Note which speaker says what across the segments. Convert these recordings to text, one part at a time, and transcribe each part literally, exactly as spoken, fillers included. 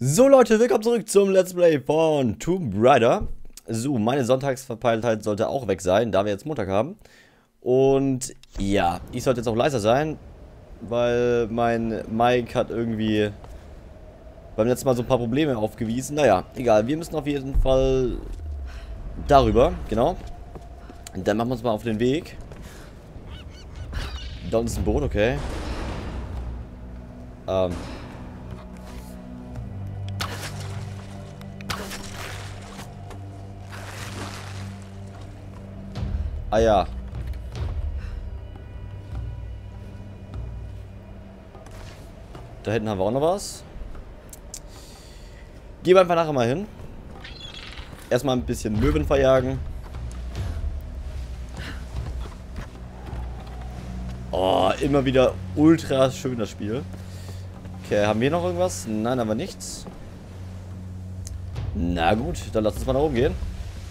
Speaker 1: So Leute, willkommen zurück zum Let's Play von Tomb Raider. So, meine Sonntagsverpeiltheit sollte auch weg sein, da wir jetzt Montag haben. Und ja, ich sollte jetzt auch leiser sein, weil mein Mic hat irgendwie beim letzten Mal so ein paar Probleme aufgewiesen. Naja, egal, wir müssen auf jeden Fall darüber, genau. Und dann machen wir uns mal auf den Weg. Da unten ist ein Boot, okay. Ähm... Ah ja. Da hinten haben wir auch noch was. Gehen wir einfach nachher mal hin. Erstmal ein bisschen Möwen verjagen. Oh, immer wieder ultra schön das Spiel. Okay, haben wir noch irgendwas? Nein, haben wir nichts. Na gut, dann lass uns mal nach oben gehen.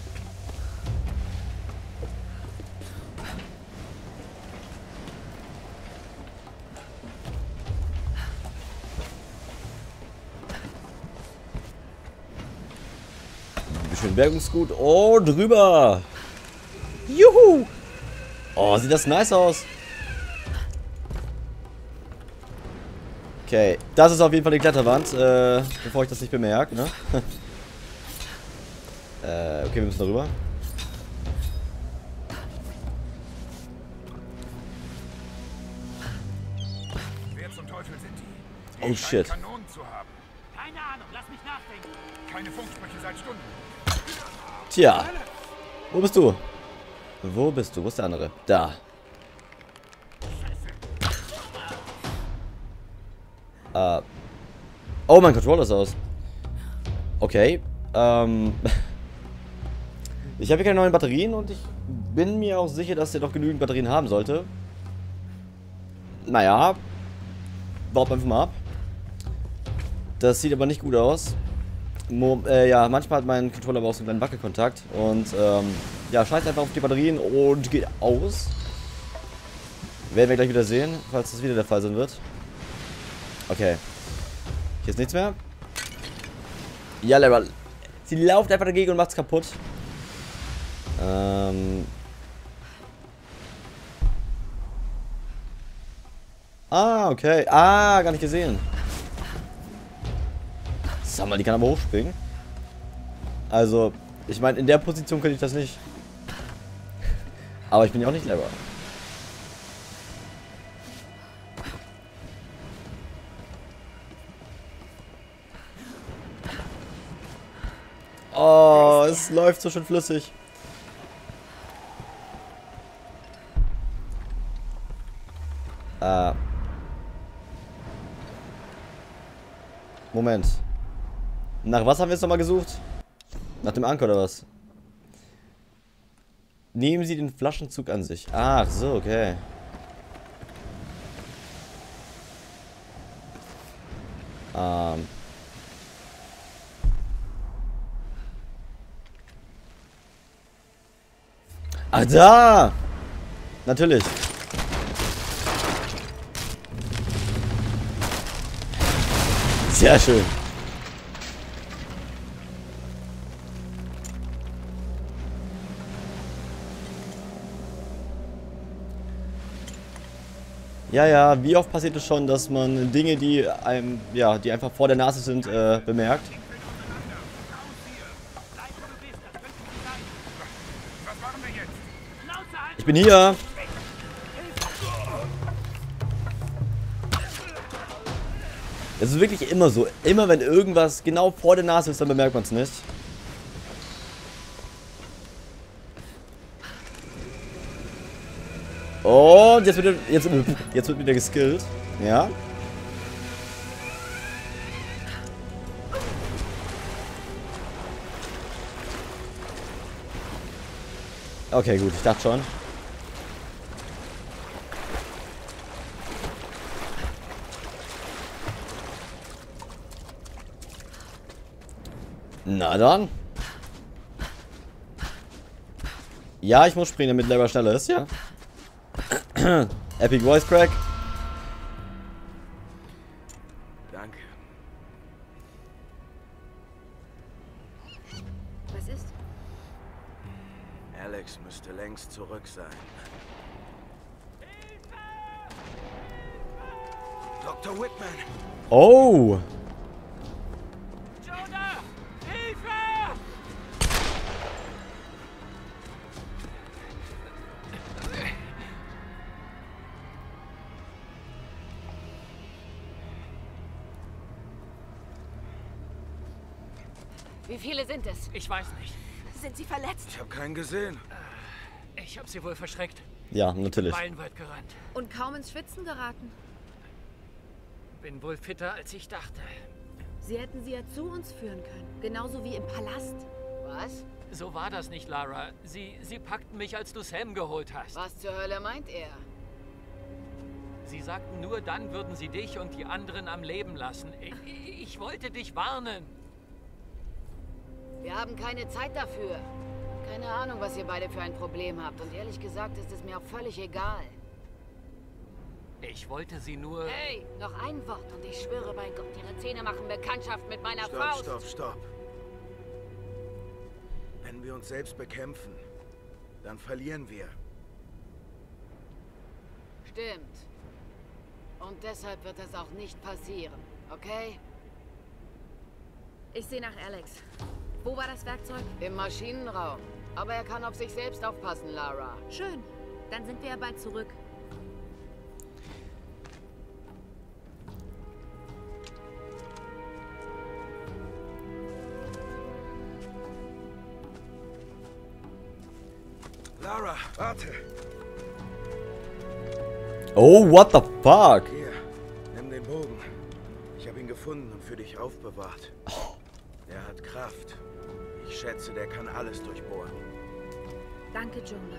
Speaker 1: Schön Bergungsgut. Oh, drüber. Juhu. Oh, sieht das nice aus. Okay, das ist auf jeden Fall die Kletterwand, äh, bevor ich das nicht bemerke, ne? äh, okay, wir müssen darüber.
Speaker 2: Wer zum Teufel sind die?
Speaker 1: Oh shit.
Speaker 2: Kanonen zu haben.
Speaker 3: Keine Ahnung, lass mich nachdenken.
Speaker 2: Keine Funksprüche seit Stunden.
Speaker 1: Tja. Wo bist du? Wo bist du? Wo ist der andere? Da. Äh. Oh, mein Controller ist aus. Okay. Ähm. Ich habe hier keine neuen Batterien und ich bin mir auch sicher, dass der doch genügend Batterien haben sollte. Naja. Warten wir einfach mal ab. Das sieht aber nicht gut aus. Mo äh, ja, manchmal hat mein Controller aber auch so einen kleinen Wackelkontakt. Und ähm, ja, schaltet einfach auf die Batterien und geht aus. Werden wir gleich wieder sehen, falls das wieder der Fall sein wird. Okay. Hier ist nichts mehr. Ja, Lara. Sie lauft einfach dagegen und macht's kaputt. Ähm. Ah, okay. Ah, gar nicht gesehen. Sag mal, die kann aber hochspringen. Also, ich meine, in der Position könnte ich das nicht. Aber ich bin ja auch nicht clever. Oh, es läuft so schön flüssig. Äh. Moment. Nach was haben wir jetzt nochmal gesucht? Nach dem Anker oder was? Nehmen Sie den Flaschenzug an sich. Ach so, okay. Ähm. Ah, da! Natürlich. Sehr schön. Ja, ja, wie oft passiert es schon, dass man Dinge, die einem, ja, die einfach vor der Nase sind, äh, bemerkt?
Speaker 2: Was machen wir jetzt?
Speaker 1: Ich bin hier! Es ist wirklich immer so. Immer wenn irgendwas genau vor der Nase ist, dann bemerkt man es nicht. Und jetzt wird, jetzt, jetzt wird wieder geskillt. Ja. Okay, gut. Ich dachte schon. Na dann. Ja, ich muss springen, damit Lara schneller ist, ja. Epic Voice Crack.
Speaker 2: Danke.
Speaker 4: ist?
Speaker 5: Alex müsste längst zurück sein. Doktor Whitman!
Speaker 1: Oh!
Speaker 3: Jonah! Hilfe!
Speaker 4: Wie viele sind es?
Speaker 3: Ich weiß nicht.
Speaker 4: Sind sie verletzt?
Speaker 5: Ich habe keinen gesehen.
Speaker 3: Ich habe sie wohl verschreckt.
Speaker 1: Ja, natürlich.
Speaker 3: Meilenweit gerannt.
Speaker 4: Und kaum ins Schwitzen geraten.
Speaker 3: Bin wohl fitter, als ich dachte.
Speaker 4: Sie hätten sie ja zu uns führen können. Genauso wie im Palast. Was?
Speaker 3: So war das nicht, Lara. Sie, sie packten mich, als du Sam geholt hast.
Speaker 4: Was zur Hölle meint er?
Speaker 3: Sie sagten, nur dann würden sie dich und die anderen am Leben lassen. Ich, ich wollte dich warnen.
Speaker 4: Wir haben keine Zeit dafür. Keine Ahnung, was ihr beide für ein Problem habt. Und ehrlich gesagt ist es mir auch völlig egal.
Speaker 3: Ich wollte sie nur...
Speaker 4: Hey, noch ein Wort und ich schwöre bei Gott, ihre Zähne machen Bekanntschaft mit meiner
Speaker 5: Stopp,
Speaker 4: Faust.
Speaker 5: stopp, stopp. Wenn wir uns selbst bekämpfen, dann verlieren wir.
Speaker 4: Stimmt. Und deshalb wird das auch nicht passieren, okay? Ich sehe nach Alex. Wo war das Werkzeug? Im Maschinenraum. Aber er kann auf sich selbst aufpassen, Lara. Schön. Dann sind wir ja bald zurück.
Speaker 5: Lara, warte.
Speaker 1: Oh, what the fuck?
Speaker 5: Hier, nimm den Bogen. Ich habe ihn gefunden und für dich aufbewahrt. Er hat Kraft. Ich schätze, der kann alles durchbohren.
Speaker 4: Danke, Jonah.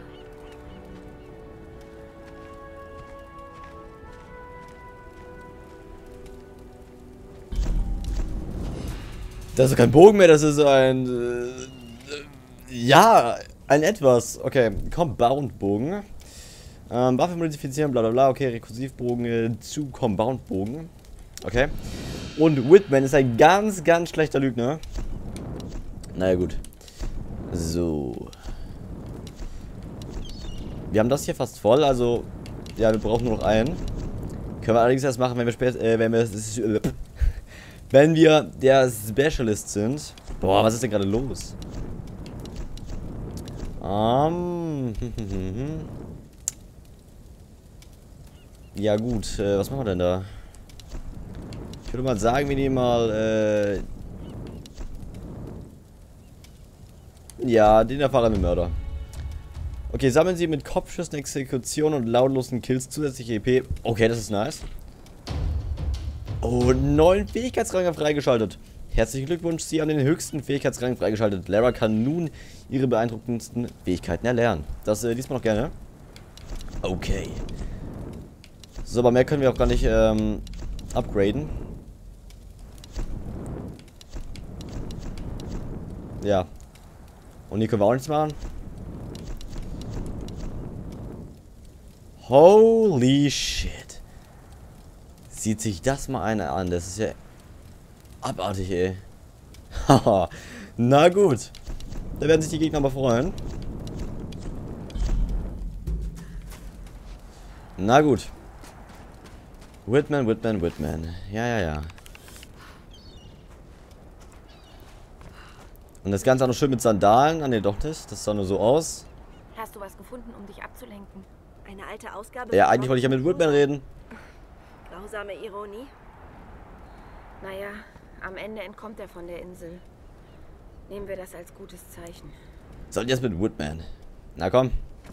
Speaker 1: Das ist kein Bogen mehr, das ist ein... Äh, ja, ein etwas. Okay, Compound-Bogen. Ähm, Waffe modifizieren, bla bla bla. Okay, Rekursivbogen äh, zu Compound-Bogen. Okay. Und Whitman ist ein ganz, ganz schlechter Lügner. Naja, gut. So. Wir haben das hier fast voll, also... Ja, wir brauchen nur noch einen. Können wir allerdings erst machen, wenn wir später... Äh, wenn wir... Wenn wir der Specialist sind. Boah, was ist denn gerade los? Um, ja gut, äh, was machen wir denn da? Ich würde mal sagen, wir nehmen mal, äh... ja, den erfahrenen Mörder. Okay, sammeln Sie mit Kopfschüssen, Exekution und lautlosen Kills zusätzliche E P. Okay, das ist nice. Oh, neuen Fähigkeitsrang freigeschaltet. Herzlichen Glückwunsch, Sie haben den höchsten Fähigkeitsrang freigeschaltet. Lara kann nun ihre beeindruckendsten Fähigkeiten erlernen. Das äh, liest man noch gerne. Okay. So, aber mehr können wir auch gar nicht ähm, upgraden. Ja. Und hier können wir auch nichts machen. Holy shit. Sieht sich das mal einer an. Das ist ja abartig, ey. Haha. Na gut. Da werden sich die Gegner aber freuen. Na gut. Whitman, Whitman, Whitman. Ja, ja, ja. Und das Ganze auch noch schön mit Sandalen. Ah, ne, doch nicht. Das sah nur so aus.
Speaker 6: Hast du was gefunden, um dich abzulenken? Eine alte Ausgabe?
Speaker 1: Ja, eigentlich wollte ich ja mit Whitman reden.
Speaker 6: Grausame Ironie. Naja, am Ende entkommt er von der Insel. Nehmen wir das als gutes Zeichen.
Speaker 1: Soll jetzt mit Whitman. Na komm.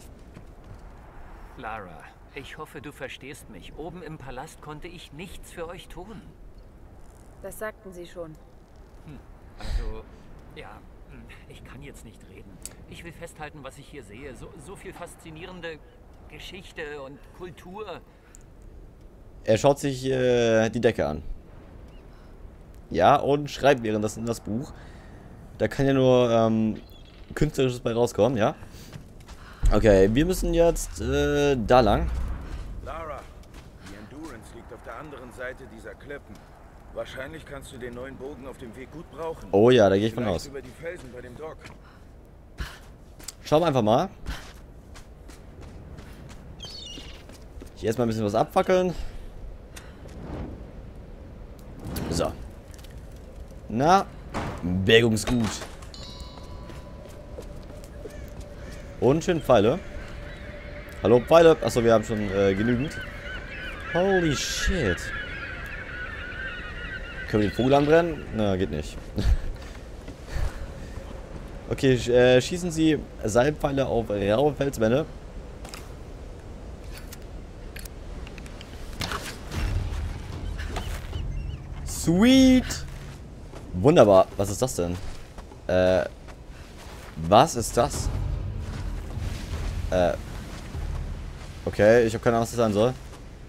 Speaker 3: Lara, ich hoffe, du verstehst mich. Oben im Palast konnte ich nichts für euch tun.
Speaker 6: Das sagten sie schon.
Speaker 3: Hm, also, ja, ich kann jetzt nicht reden. Ich will festhalten, was ich hier sehe. So, so viel faszinierende Geschichte und Kultur.
Speaker 1: Er schaut sich äh, die Decke an. Ja, und schreibt währenddessen das Buch. Da kann ja nur ähm, Künstlerisches bei rauskommen, ja? Okay, wir müssen jetzt äh, da lang.
Speaker 5: Lara, die Endurance liegt auf der anderen Seite dieser Klippen. Wahrscheinlich kannst du den neuen Bogen auf dem Weg gut brauchen.
Speaker 1: Oh ja, da gehe ich von
Speaker 5: Vielleicht
Speaker 1: aus.
Speaker 5: über die Felsen bei dem Dock.
Speaker 1: Schauen wir einfach mal. Hier erstmal ein bisschen was abfackeln. So. Na, Bergungsgut. Und schön Pfeile. Hallo Pfeile. Achso, wir haben schon äh, genügend. Holy shit. Können wir den Vogel anbrennen? Na, geht nicht. Okay, sch äh, schießen Sie Seilpfeile auf raue Felswände. Sweet! Wunderbar. Was ist das denn? Äh. Was ist das? Äh. Okay, ich habe keine Ahnung, was das sein soll.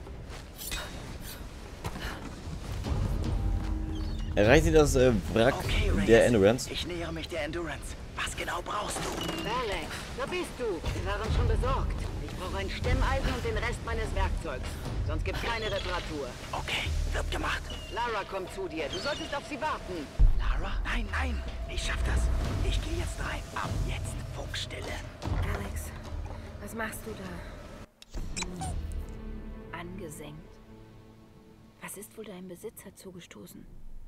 Speaker 1: Erreichen Sie das äh, Wrack
Speaker 7: Okay, Reyes.
Speaker 1: der Endurance?
Speaker 7: Ich nähere mich der Endurance. Was genau brauchst du?
Speaker 4: Alex, da bist du. Wir waren schon besorgt. Ich brauche ein Stemmeisen und den Rest meines Werkzeugs. Sonst gibt's keine Reparatur.
Speaker 7: Okay, wird gemacht.
Speaker 4: Lara kommt zu dir. Du solltest auf sie warten.
Speaker 7: Lara? Nein, nein. Ich schaff das. Ich gehe jetzt rein. Ab jetzt Funkstille.
Speaker 6: Alex, was machst du da? Hm. Angesenkt. Was ist wohl deinem Besitzer zugestoßen?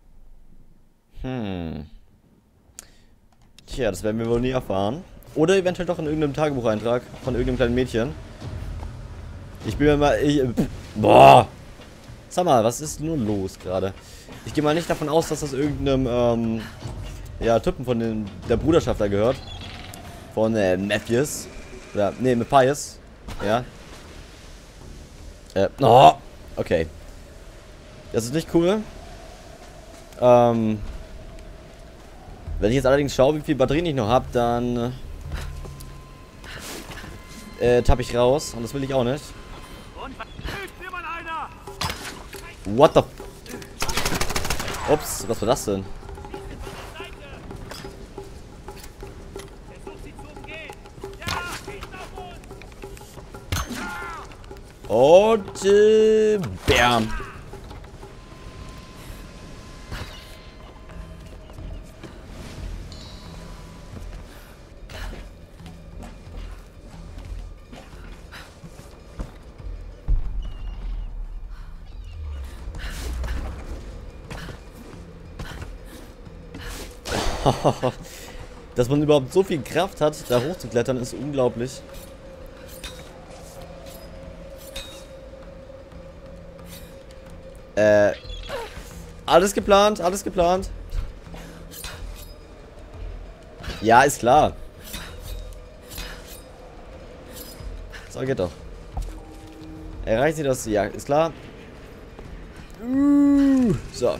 Speaker 1: Hm. Tja, das werden wir wohl nie erfahren. Oder eventuell doch in irgendeinem Tagebucheintrag von irgendeinem kleinen Mädchen. Ich bin mir mal... Ich, boah! Sag mal, was ist nur los gerade? Ich gehe mal nicht davon aus, dass das irgendeinem, ähm... ja, Typen von den, der Bruderschaft da gehört. Von, äh, Matthews. Oder, nee, Matthias. Ja. Äh, oh! Okay. Das ist nicht cool. Ähm... Wenn ich jetzt allerdings schaue, wie viel Batterien ich noch habe, dann äh, tappe ich raus. Und das will ich auch nicht. What the... Ups, was war das denn? Und äh, bam. Dass man überhaupt so viel Kraft hat, da hochzuklettern, ist unglaublich. Äh, alles geplant, alles geplant. Ja, ist klar. So, geht doch. Erreicht sie das? Ja, ist klar. Uh, so.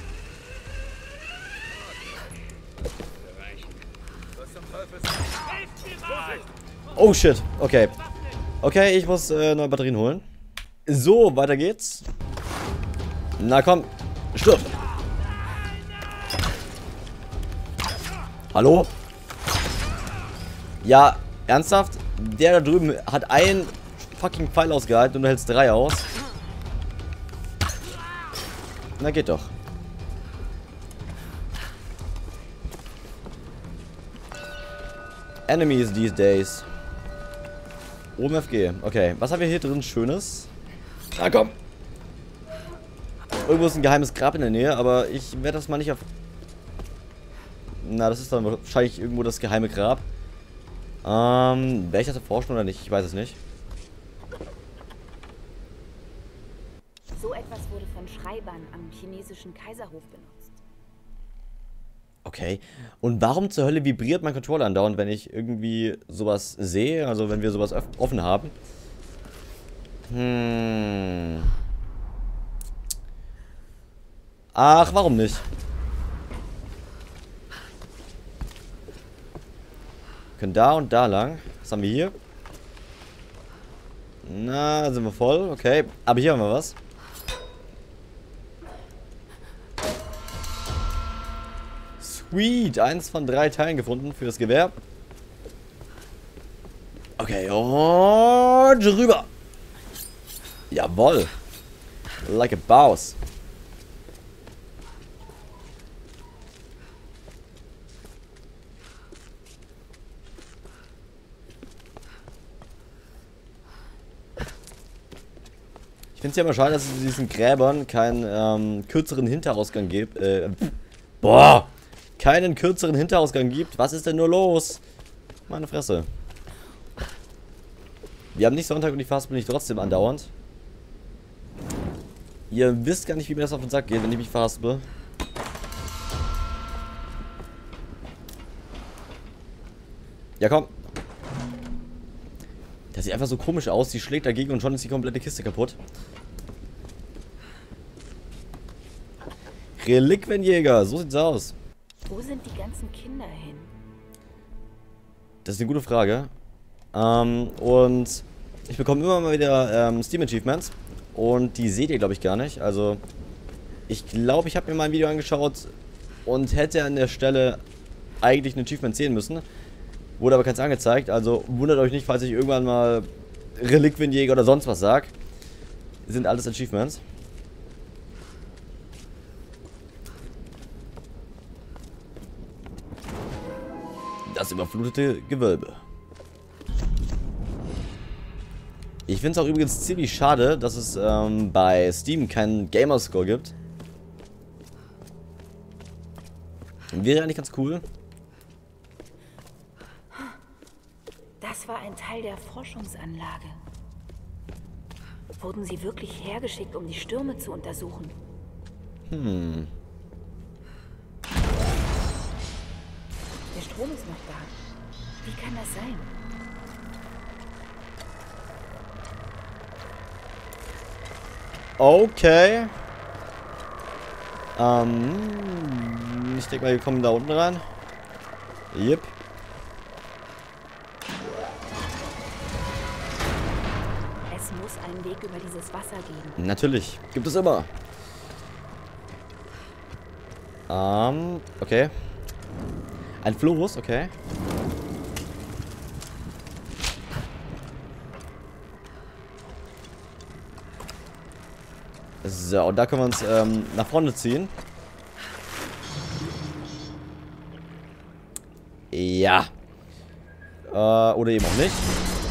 Speaker 1: Oh shit, okay. Okay, ich muss äh, neue Batterien holen. So, weiter geht's. Na komm, stirb. Hallo? Ja, ernsthaft? Der da drüben hat einen fucking Pfeil ausgehalten und du hältst drei aus. Na geht doch. Enemies these days. O M F G. Okay, was haben wir hier drin Schönes? Na komm. Irgendwo ist ein geheimes Grab in der Nähe, aber ich werde das mal nicht auf... Na, das ist dann wahrscheinlich irgendwo das geheime Grab. Ähm, werde ich das erforschen oder nicht? Ich weiß es nicht.
Speaker 6: So etwas wurde von Schreibern am chinesischen Kaiserhof benutzt.
Speaker 1: Okay. Und warum zur Hölle vibriert mein Controller andauernd, wenn ich irgendwie sowas sehe? Also wenn wir sowas offen haben. Hm. Ach, warum nicht? Wir können da und da lang. Was haben wir hier? Na, sind wir voll. Okay. Aber hier haben wir was. Sweet. Eins von drei Teilen gefunden für das Gewehr. Okay. Und rüber. Jawohl. Like a boss. finde es ja immer schade, dass es diesen Gräbern keinen ähm, kürzeren Hinterausgang gibt. Äh, boah! Keinen kürzeren Hinterausgang gibt. Was ist denn nur los? Meine Fresse. Wir haben nicht Sonntag und die Fast bin ich trotzdem andauernd. Ihr wisst gar nicht, wie mir das auf den Sack geht, wenn ich mich verhaspel. Ja, komm. Das sieht einfach so komisch aus. Die schlägt dagegen und schon ist die komplette Kiste kaputt. Reliquienjäger, so sieht's aus.
Speaker 6: Wo sind die ganzen Kinder hin?
Speaker 1: Das ist eine gute Frage. Ähm, und ich bekomme immer mal wieder ähm, Steam Achievements. Und die seht ihr, glaube ich, gar nicht. Also, ich glaube, ich habe mir mal ein Video angeschaut und hätte an der Stelle eigentlich ein Achievement sehen müssen. Wurde aber keins angezeigt. Also, wundert euch nicht, falls ich irgendwann mal Reliquienjäger oder sonst was sage. Sind alles Achievements. Das überflutete Gewölbe. Ich finde es auch übrigens ziemlich schade, dass es ähm, bei Steam keinen Gamerscore gibt. Wäre eigentlich ganz cool.
Speaker 6: Das war ein Teil der Forschungsanlage. Wurden sie wirklich hergeschickt, um die Stürme zu untersuchen?
Speaker 1: Hm.
Speaker 6: Der Strom ist noch da. Wie kann das sein?
Speaker 1: Okay. Ähm, ich denke mal, wir kommen da unten rein. Yep.
Speaker 6: Es muss einen Weg über dieses Wasser geben.
Speaker 1: Natürlich. Gibt es immer. Ähm, okay. Ein Floß, okay. So, und da können wir uns ähm, nach vorne ziehen. Ja. Äh, oder eben auch nicht.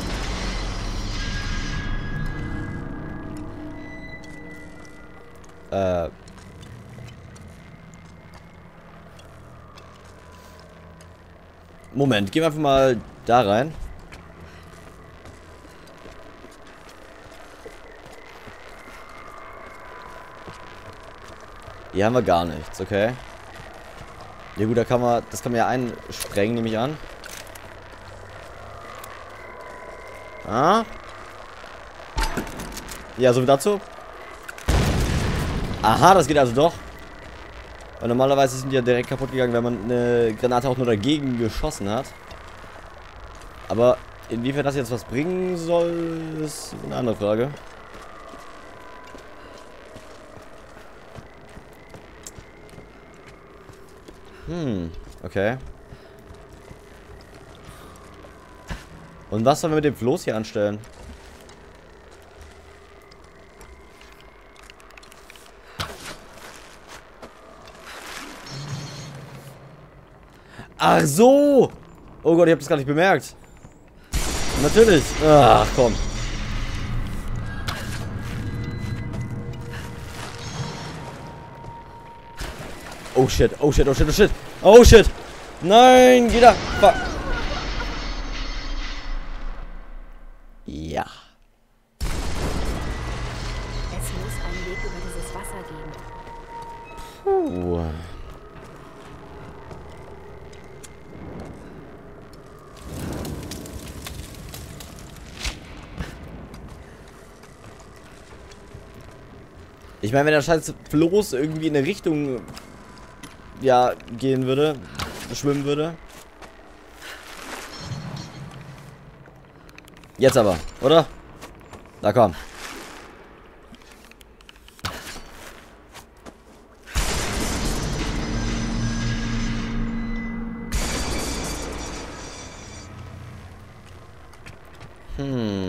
Speaker 1: Äh. Moment, gehen wir einfach mal da rein. Hier haben wir gar nichts, okay. Ja gut, da kann man, das kann man ja einsprengen, nehme ich an. Ah. Ja, so viel dazu. Aha, das geht also doch. Weil normalerweise sind die ja direkt kaputt gegangen, wenn man eine Granate auch nur dagegen geschossen hat. Aber inwiefern das jetzt was bringen soll, ist eine andere Frage. Hm, okay. Und was sollen wir mit dem Floß hier anstellen? Ach so! Oh Gott, ich hab das gar nicht bemerkt. Natürlich. Ach, komm. Oh shit, oh shit, oh shit, oh shit. Oh shit. Nein, geh da. Fuck. Ja.
Speaker 6: Es muss einen Weg über dieses Wasser geben.
Speaker 1: Puh. Ich meine, wenn der scheiß Floß irgendwie in eine Richtung ja gehen würde, schwimmen würde. Jetzt aber, oder? Na komm. Hm.